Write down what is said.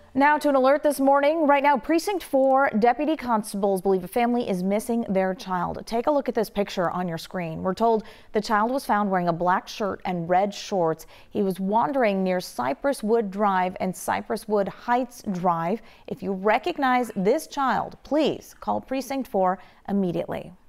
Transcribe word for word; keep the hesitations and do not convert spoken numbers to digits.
Now to an alert this morning. Right now, Precinct four deputy constables believe a family is missing their child. Take a look at this picture on your screen. We're told the child was found wearing a black shirt and red shorts. He was wandering near Cypress Wood Drive and Cypress Wood Heights Drive. If you recognize this child, please call Precinct four immediately.